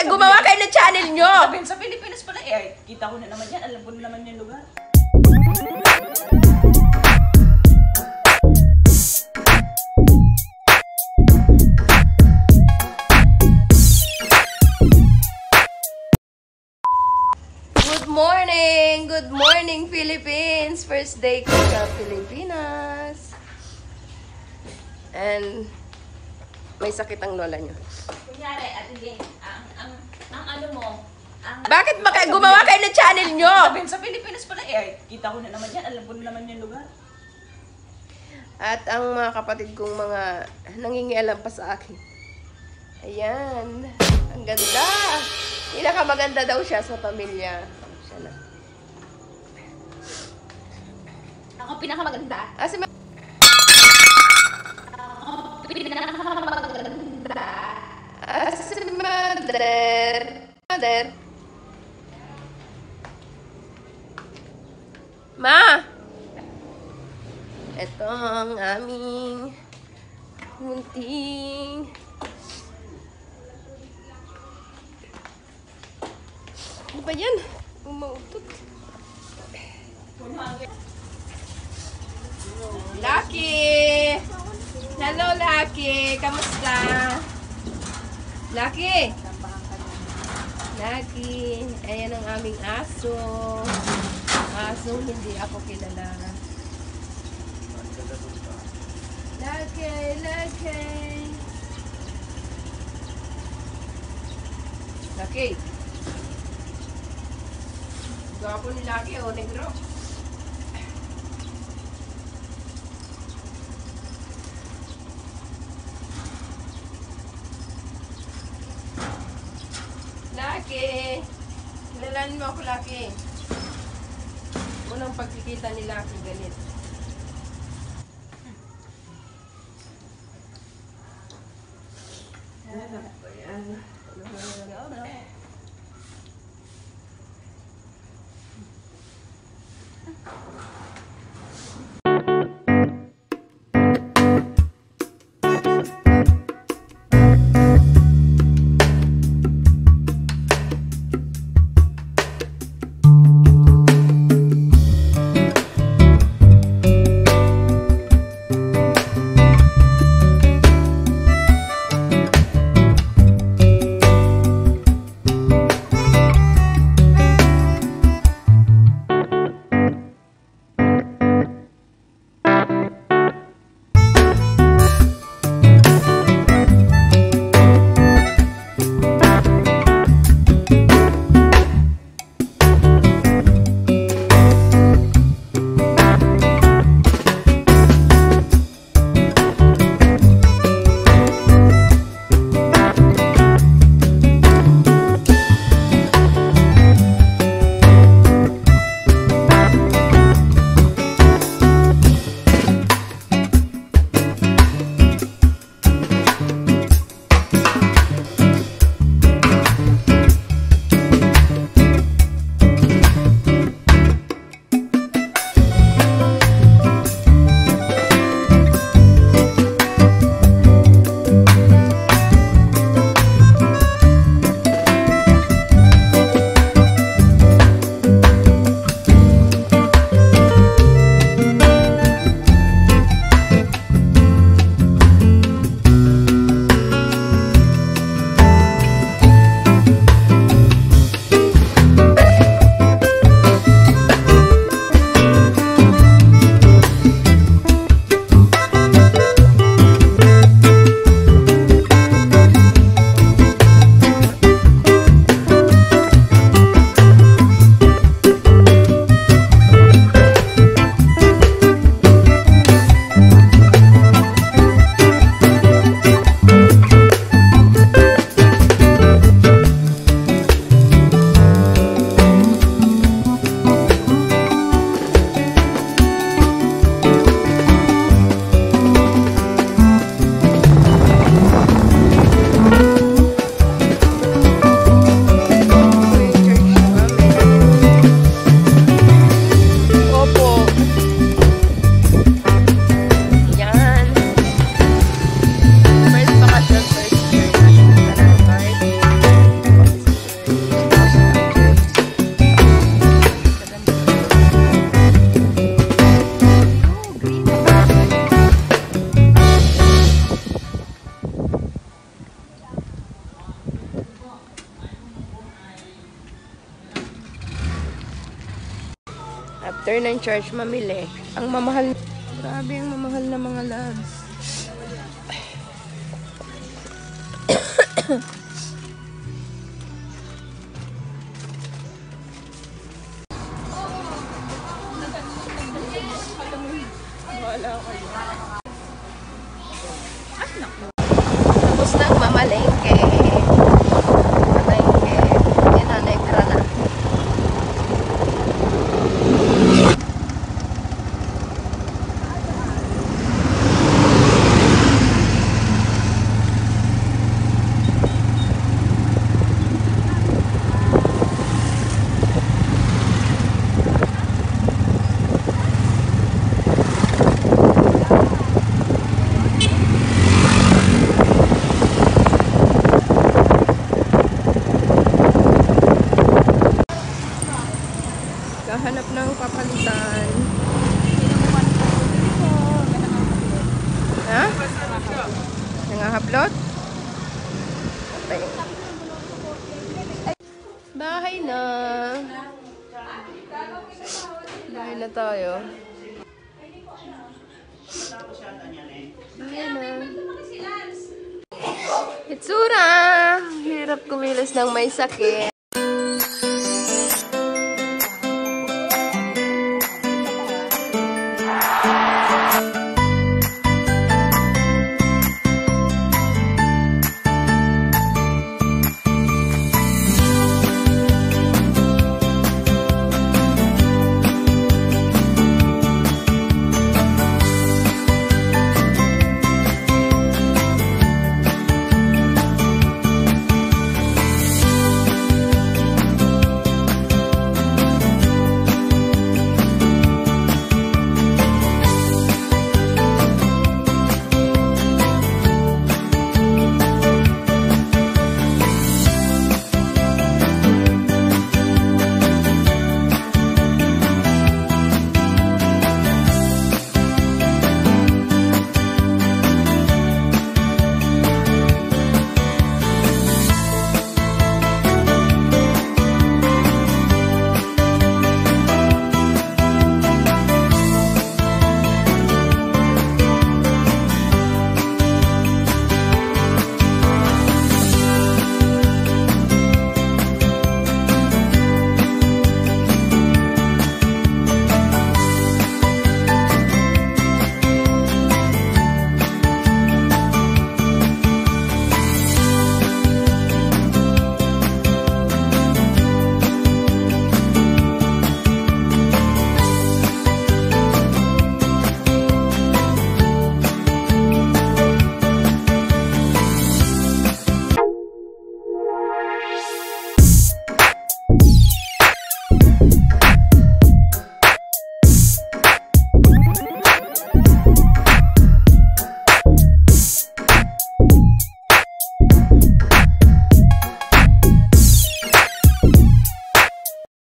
gumawa kayo ng channel nyo. Sabihin sa Pilipinas pala eh. Kita ko na naman yan. Alam ko na naman yung lugar. Good morning Philippines! First day ko sa Pilipinas. And may sakit ang lola nyo. Kunyari, Ate Ling, ang ano mo, bakit gumawa kayo ng channel nyo? Sabihin sa Pilipinas pala eh. Kita ko na naman yan. Alam ko na naman yung lugar. At ang mga kapatid kong mga nangingialam pa sa akin. Ayan. Ang ganda. Pinakamaganda daw siya sa pamilya. Siya na. Ako pinakamaganda. Si Pinakamaganda. si mother. Mother. Ma! Ito ang aming munting ano ba yan? Umautot. Lucky! Hello, Lucky! Kamusta? Lucky! Lucky! Ayan ang aming aso. Asong hindi ako kilala. Lucky! Lucky! Lucky! Gwapo ni Lucky o negro. Lucky! Kilalanin mo ako, Lucky. Unang pagkikita ni Lucky, galit. after ng church, mamili. Ang mamahal. Grabe ang mamahal na mga loves. Tapos na mamalengke. Malengke. Yan na, negra na. Hanap ng papalitan. Ha? Nangahablot? Okay. Bahay na. Bahay na tayo. Bahay na. Itsura! Hirap kumilos ng may sakit.